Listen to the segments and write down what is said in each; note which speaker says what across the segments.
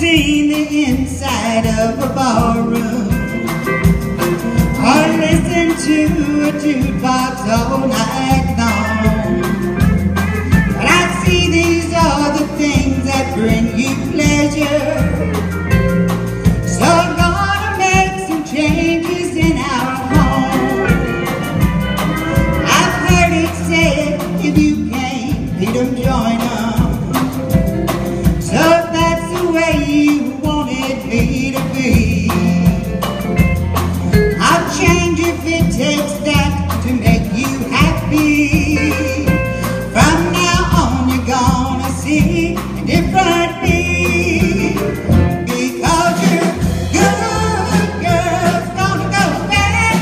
Speaker 1: seen the inside of a ballroom, or listen to a jukebox all night long. But I see these are the things that bring you pleasure. So I'm gonna make some changes in our home. I've heard it said, if you can't beat 'em, join 'em. So if that's the way you wanted me to be, I'll change if it takes that to make you happy. From now on you're gonna see a different me. Because you're good, girl's gonna go back.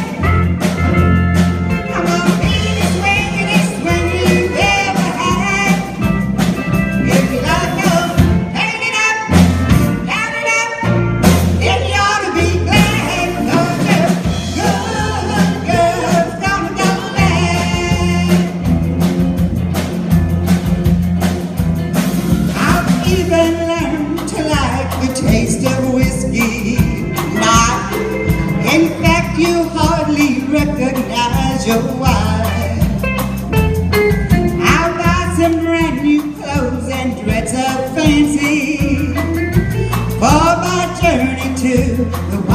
Speaker 1: I'm gonna be the swingin'est swing you've ever had. If you like to paint it up, down it up, then you ought to be glad. Cause you're good, girl's gonna go back. I've even learned to like the taste of whiskey. Not, in fact, you hardly recognize your wife. I'll buy some brand new clothes and dress up fancy for my journey to the